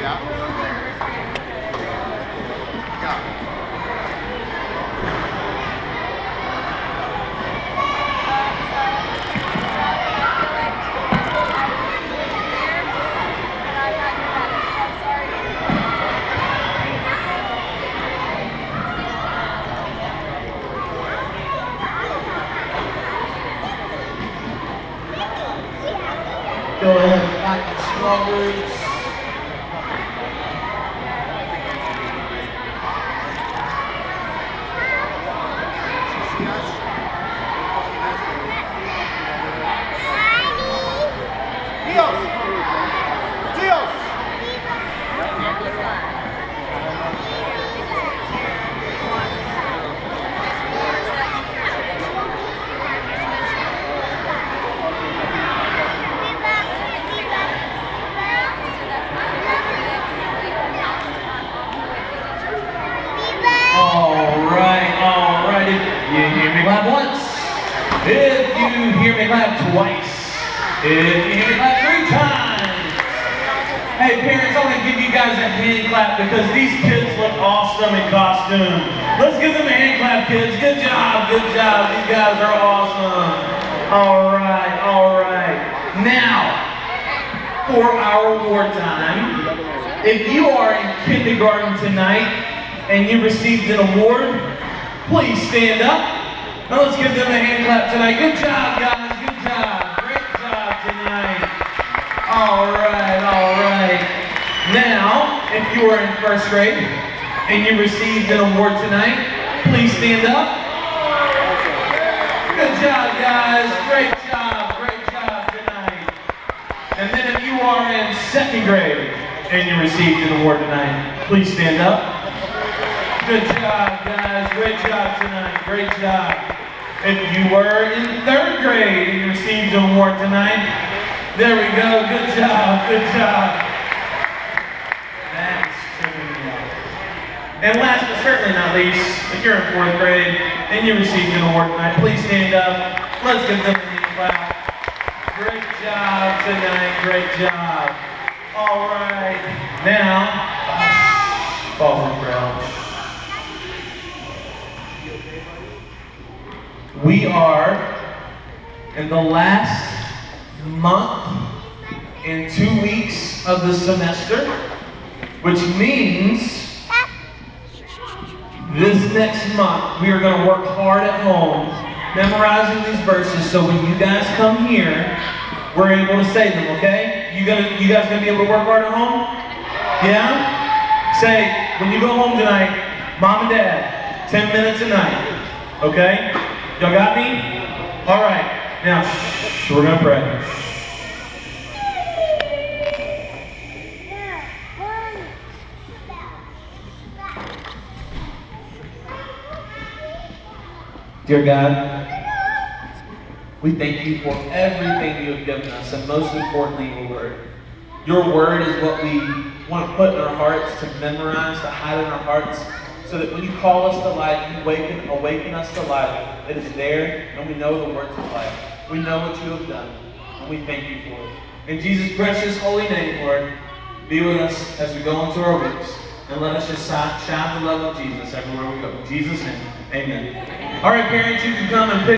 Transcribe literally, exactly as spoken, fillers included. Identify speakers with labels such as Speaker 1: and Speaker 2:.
Speaker 1: Go ahead and back to strawberries. Clap once. If you hear me clap twice. If you hear me clap three times. Hey parents, I want to give you guys a hand clap because these kids look awesome in costume. Let's give them a hand clap, kids. Good job, good job. These guys are awesome. All right, all right. Now, for our award time, if you are in kindergarten tonight and you received an award, please stand up. Now let's give them a hand clap tonight. Good job, guys. Good job. Great job tonight. All right, all right. Now, if you are in first grade and you received an award tonight, please stand up. Good job, guys. Great job. Great job tonight. And then if you are in second grade and you received an award tonight, please stand up. Good job, guys. Great job tonight. Great job. If you were in third grade and you received an award tonight, there we go. Good job. Good job. That's true. And last but certainly not least, if you're in fourth grade and you received an award tonight, please stand up. Let's give them a hand clap. Great job tonight. Great job. All right. Now, fall from the ground. We are in the last month and two weeks of the semester, which means this next month we are going to work hard at home memorizing these verses so when you guys come here, we're able to say them, okay? You, gonna, you guys going to be able to work hard at home? Yeah? Say, when you go home tonight, Mom and Dad, ten minutes a night, okay? Y'all got me? All right. Now, shh, we're going to pray. Dear God, we thank you for everything you have given us, and most importantly, your word. Your word is what we want to put in our hearts, to memorize, to hide in our hearts, so that when you call us to life, you awaken, awaken us to life. It is there, and we know the words of life. We know what you have done, and we thank you for it. In Jesus' precious holy name, Lord, be with us as we go into our weeks, and let us just shine the love of Jesus everywhere we go. In Jesus' name, amen. All right, parents, you can come and pick